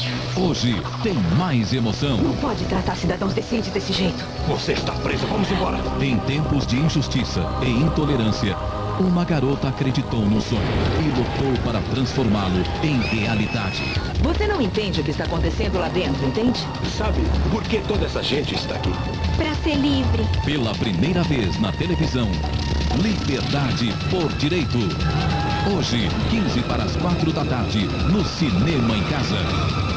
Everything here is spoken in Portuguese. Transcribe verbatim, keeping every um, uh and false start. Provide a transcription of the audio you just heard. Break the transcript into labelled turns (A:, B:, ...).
A: Hoje tem mais emoção.
B: Não pode tratar cidadãos decentes desse jeito.
C: Você está preso, vamos embora.
A: Em tempos de injustiça e intolerância, uma garota acreditou no sonho e lutou para transformá-lo em realidade.
B: Você não entende o que está acontecendo lá dentro, entende?
C: Sabe por que toda essa gente está aqui?
D: Pra ser livre.
A: Pela primeira vez na televisão, Liberdade por Direito. Hoje, quinze para as quatro da tarde, no Cinema em Casa.